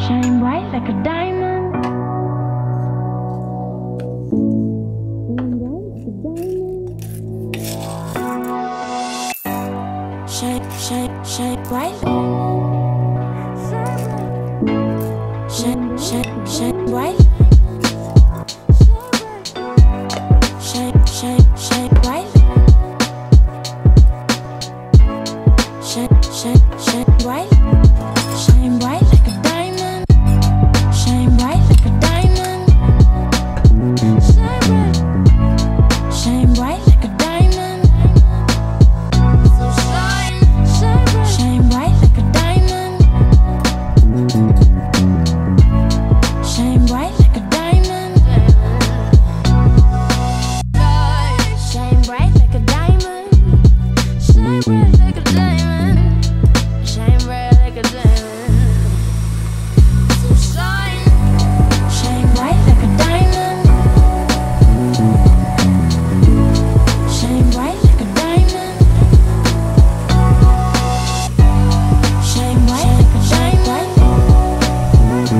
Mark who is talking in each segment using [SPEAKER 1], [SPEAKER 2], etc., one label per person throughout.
[SPEAKER 1] Shine bright like a diamond. Shine, shine, shine bright. Shine, shine, shine bright. Shine, shine, shine bright. Shine, shine, shine bright. Shine bright like a diamond. Shine bright like a diamond. Shine bright like a diamond. So shine bright like a diamond. Shine bright like a diamond. Shine bright like a diamond. Shine bright like a diamond. Shine bright like a diamond. So shine bright like a diamond. Shine bright like a diamond. Shine bright like a diamond.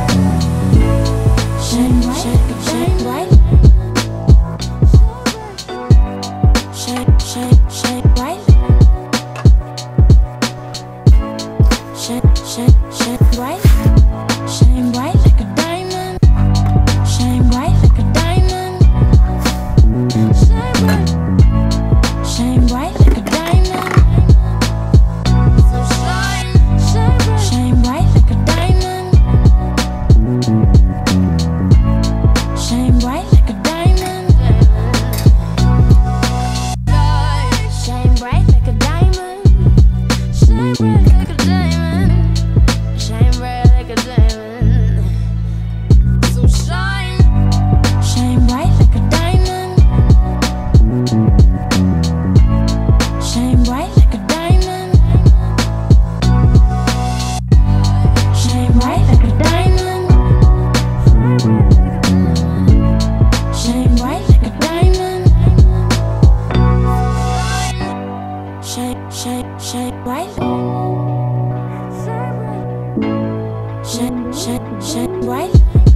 [SPEAKER 1] Shine bright. Shine, shine, shine bright. Shine, shine, shine bright. Shine bright like a diamond. Shine bright like a diamond. Shine bright like a diamond. So shine bright like a diamond. Shine bright like a diamond. Shine bright like a diamond. Shine bright like a diamond. Shine bright like a diamond. So shine bright like a diamond. Shine bright like a diamond. Shine bright like a diamond. Shine bright like a diamond. Shine, shine, shine bright. Shine, shine, shine bright.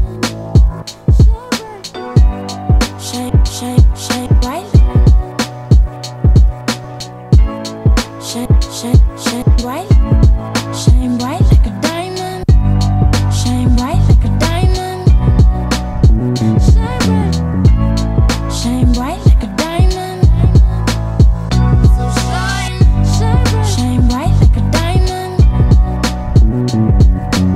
[SPEAKER 1] Shine, shine, shine bright. Shine, shine, shine bright. Shine bright like a diamond. Shine bright like a diamond. Shine bright like a diamond. So shine bright like a diamond.